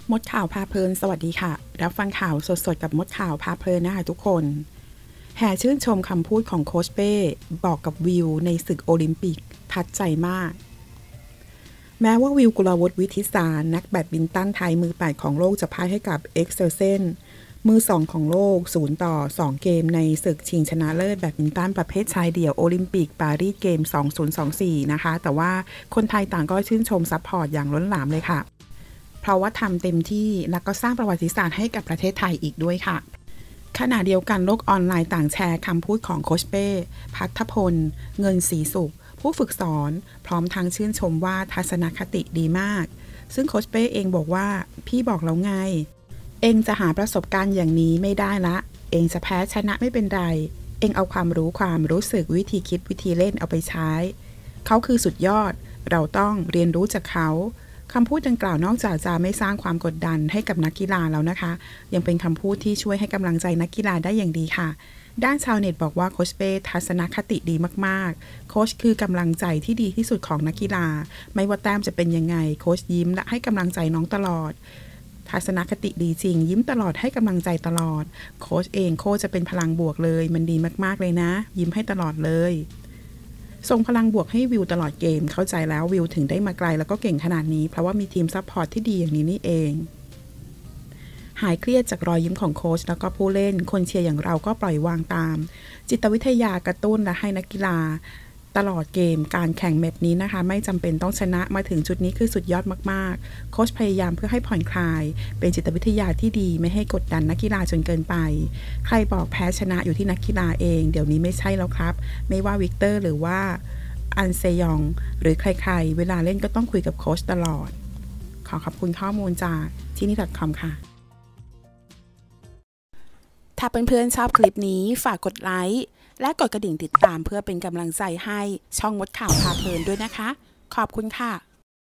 มดข่าวพาเพลินสวัสดีค่ะรับฟังข่าวสดๆกับมดข่าวพาเพลินนะคะทุกคนแห่ชื่นชมคำพูดของโค้ชเป้บอกกับวิวในศึกโอลิมปิกทัดใจมากแม้ว่าวิวกุลวุฒิวิทิสารนักแบดมินตันไทยมือ8ของโลกจะพ่ายให้กับเอ็กเซอร์เซนมือ2ของโลก0-2เกมในศึกชิงชนะเลิศแบดมินตันประเภทชายเดี่ยวโอลิมปิกปารีสเกม2024นะคะแต่ว่าคนไทยต่างก็ชื่นชมซัพพอร์ตอย่างล้นหลามเลยค่ะเพราะว่าทำเต็มที่และก็สร้างประวัติศาสตร์ให้กับประเทศไทยอีกด้วยค่ะขณะเดียวกันโลกออนไลน์ต่างแชร์คำพูดของโค้ชเป้ภัทรพลเงินศรีสุขผู้ฝึกสอนพร้อมทั้งชื่นชมว่าทัศนคติดีมากซึ่งโค้ชเป้เองบอกว่าพี่บอกแล้วไงเองจะหาประสบการณ์อย่างนี้ไม่ได้ละเองจะแพ้ชนะไม่เป็นไรเองเอาความรู้สึกวิธีคิดวิธีเล่นเอาไปใช้เขาคือสุดยอดเราต้องเรียนรู้จากเขาคำพูดดังกล่าวนอกจากจะไม่สร้างความกดดันให้กับนักกีฬาแล้วนะคะยังเป็นคำพูดที่ช่วยให้กำลังใจนักกีฬาได้อย่างดีค่ะด้านชาวเน็ตบอกว่าโค้ชเป้ทัศนคติดีมากๆโค้ชคือกำลังใจที่ดีที่สุดของนักกีฬาไม่ว่าแต้มจะเป็นยังไงโค้ชยิ้มและให้กำลังใจน้องตลอดทัศนคติดีจริงยิ้มตลอดให้กำลังใจตลอดโค้ชเองโค้ชจะเป็นพลังบวกเลยมันดีมากๆเลยนะยิ้มให้ตลอดเลยส่งพลังบวกให้วิวตลอดเกมเข้าใจแล้ววิวถึงได้มาไกลแล้วก็เก่งขนาดนี้เพราะว่ามีทีมซัพพอร์ตที่ดีอย่างนี้นี่เองหายเครียดจากรอยยิ้มของโค้ชแล้วก็ผู้เล่นคนเชียร์อย่างเราก็ปล่อยวางตามจิตวิทยากระตุ้นและให้นักกีฬาตลอดเกมการแข่งแมตช์นี้นะคะไม่จำเป็นต้องชนะมาถึงจุดนี้คือสุดยอดมากๆโค้ชพยายามเพื่อให้ผ่อนคลายเป็นจิตวิทยาที่ดีไม่ให้กดดันนักกีฬาจนเกินไปใครบอกแพ้ชนะอยู่ที่นักกีฬาเองเดี๋ยวนี้ไม่ใช่แล้วครับไม่ว่าวิกเตอร์หรือว่าอันเซยองหรือใครๆเวลาเล่นก็ต้องคุยกับโค้ชตลอดขอขอบคุณข้อมูลจากที่นี่ .com ค่ะถ้าเพื่อนๆชอบคลิปนี้ฝากกดไลค์และกดกระดิ่งติดตามเพื่อเป็นกำลังใจให้ช่องมดข่าวพาเพลินด้วยนะคะขอบคุณค่ะ